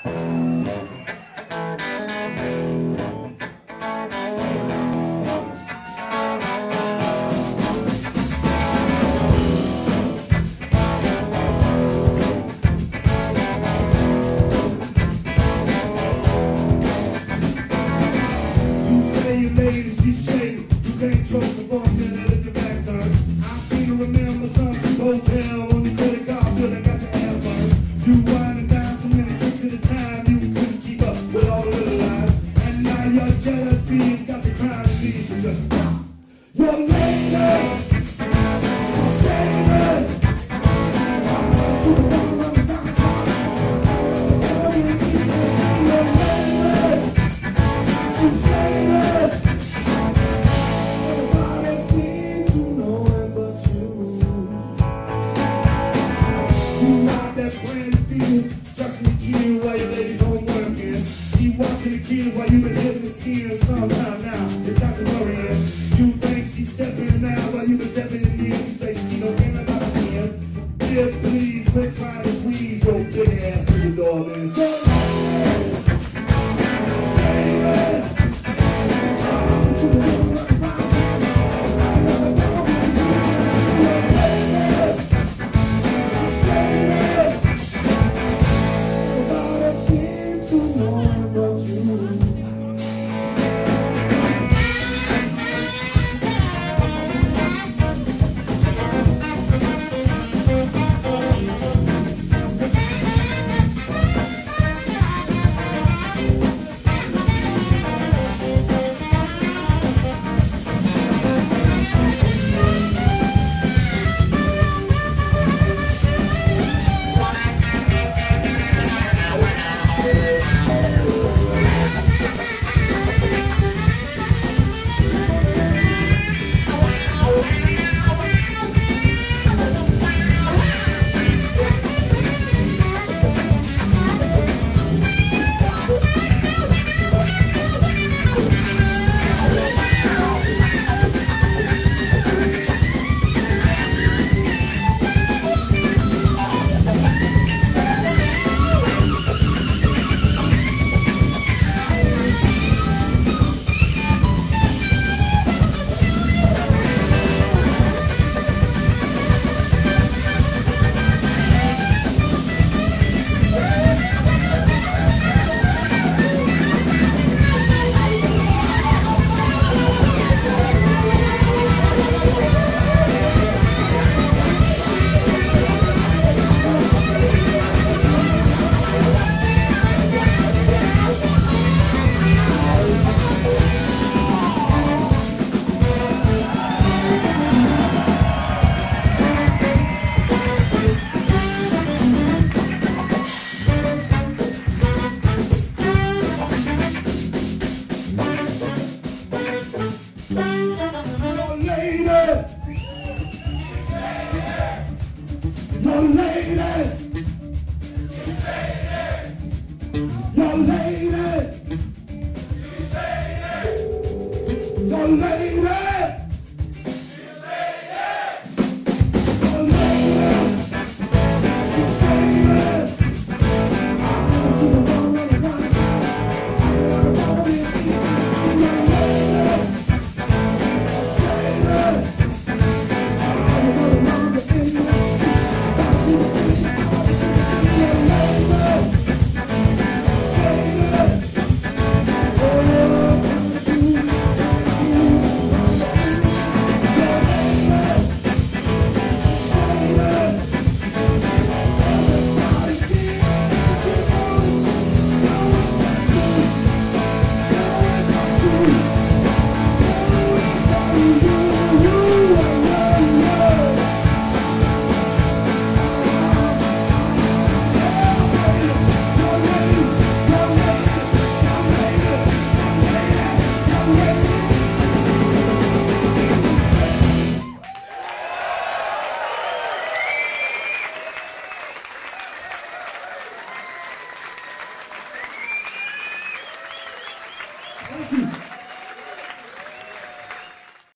She's shady, you can't trust the phone, then let your back start. I seem to remember some cheap hotel on the credit card bill that got your ass burned. You winding down so many tricks at a time, you couldn't keep up with all the little lies. And now your jealousy's got you crying and needs to just stop. You're late, she's shady. She's shady. Just in the kid while your ladies home working. She watching the kid while you been hitting the skin. Sometime now, it's got you worrying. You think she's stepping out while you been stepping in. You say she don't care about a man. Bitch, please quit trying to squeeze your big ass through the door, man. Your lady,